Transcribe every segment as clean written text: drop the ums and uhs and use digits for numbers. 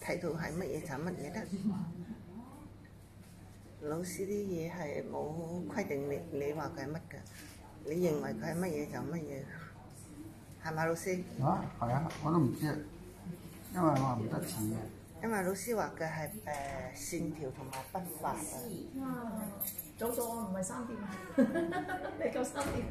睇到係乜嘢就乜嘢得。老師啲嘢係冇規定你話佢係乜㗎，你認為佢係乜嘢就乜嘢，係咪老師？ 啊，係啊，我都唔知，因為我唔得字嘅。 因為老師畫嘅係線條同埋筆法啊。 哇！早咗我唔係3點，你夠3點。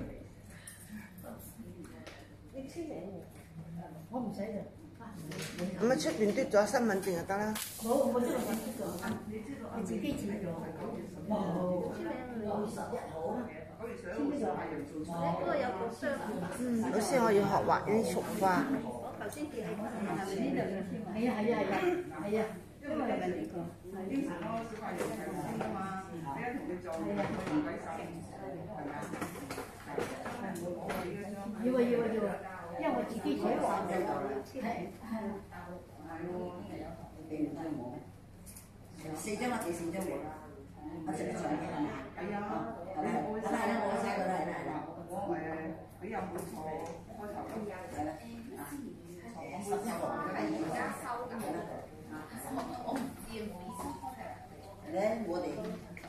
你簽名喎？我唔使嘅。 咁啊出邊嘟咗身份證就得啦。 冇，我知道我知道啊，你自己簽咗。冇。11號。簽呢個。嗰個有個箱。 老師，我要學畫呢啲束花。 我頭先叫你講係咪呢度嘅？係啊。因為係咪呢個？係呢個咯，小朋友係先啊嘛，你一同你做，唔鬼手，係咪啊？係我講你嗰張。要啊，因為我自己寫畫嘅。係。4張或者4張喎。我食咗2張係咪？係啊。我寫過啦，我你又冇錯，開頭咁係啦。我係而家收緊啦。我唔知啊，咧我哋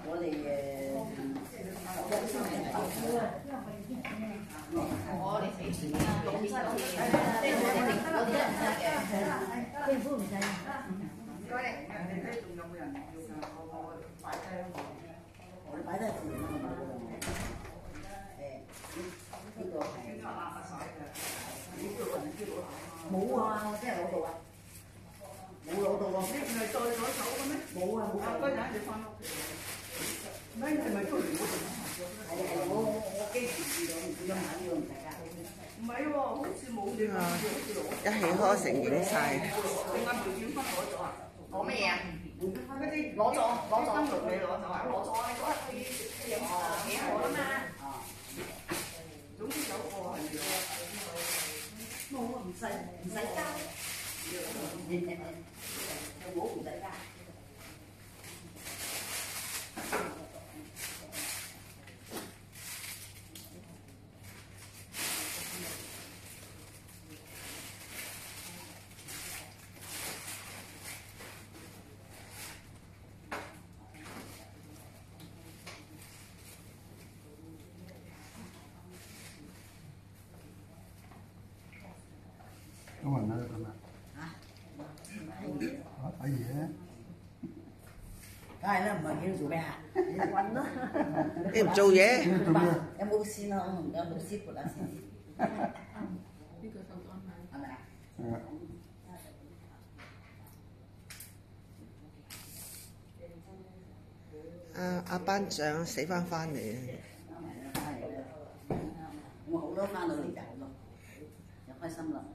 我哋死錢啦，即係我哋唔得嘅，政府唔使。唔該你。你睇仲有冇人要㗎？我擺低啦，我哋擺低係自然啦。呢個係邊個攬得晒嘅？呢個人知道冇啊，我真係攞到啊！冇攞到喎，你唔係再攞走嘅咩？冇啊，嗰陣你翻屋企，你係咪都嚟嗰度？係我幾時試到唔知買呢個唔使㗎？唔係喎，好似冇你咁樣， 一氣呵成影晒。 你啱培檢分攞咗啊？攞乜嘢啊？嗰啲攞咗，登錄你攞咗啊？攞咗啊！嗰日去幾號啊嘛？總之有個係冇啊，唔使交。我唔使㗎。 咁雲喺度咩？睇嘢。 梗係啦，唔係幾做咩啊？你揾啦。 你唔做嘢？ 有冇線啊？有冇師傅啊？先。 呢個手安排係咪啊？ 係啊。 阿班長死翻嚟我好多翻到嚟就好咯，又開心啦。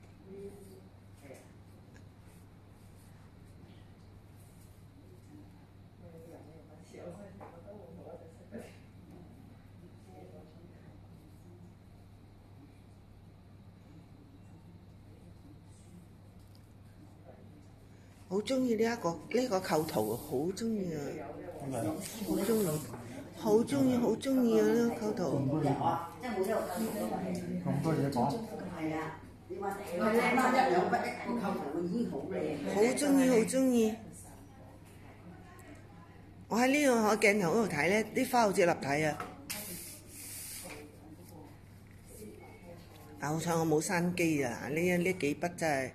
好中意呢個構圖，好中意啊！好中意啊！呢個構圖。 咁多嘢講。 係啊，你話1、2筆一個構圖已經好靚。 好中意。我喺呢個鏡頭嗰度睇咧，啲花好似立體啊！但好彩我冇閂機啊！呢幾筆真係。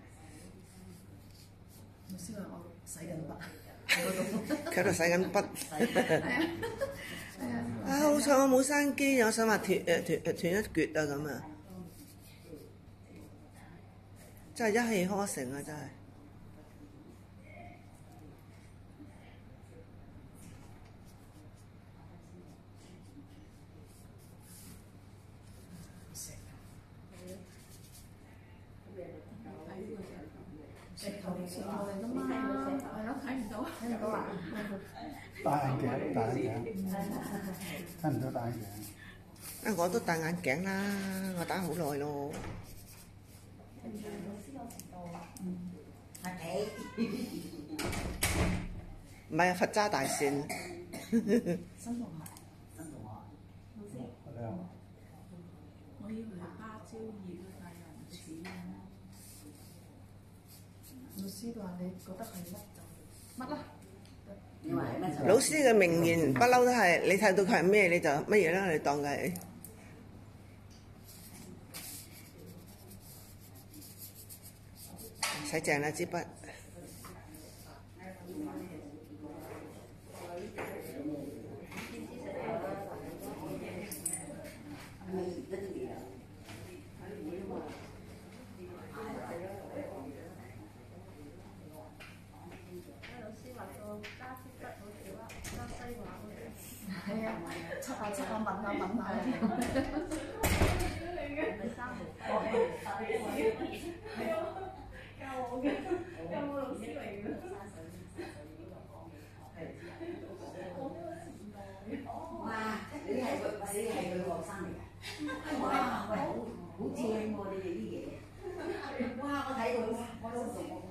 老師話我洗緊筆， 佢喺度洗緊筆。啊！好彩我冇閂機，我想話斷一橛啊咁啊！真係一氣呵成啊！真係。 石頭嚟㗎嘛，係咯，睇唔到啊！ 戴眼鏡，睇唔到戴眼鏡。 啊！我都戴眼鏡啦，我打好耐咯。 係皮。 唔係啊，佛揸大線。 新同學，老師，我以為芭蕉葉啊，但又唔似啊。 老師話你覺得係乜就乜啦。 你話係乜就？ 老師嘅名言不嬲都係你睇到佢係咩你就乜嘢啦，你當佢係。洗淨啦支筆。 係啊，出下問下問下。教我嘅，有冇老師嚟嘅？ 哇！你係佢學生嚟㗎？哇！喂，好正喎！你哋啲嘢。哇！我睇到哇，我都〜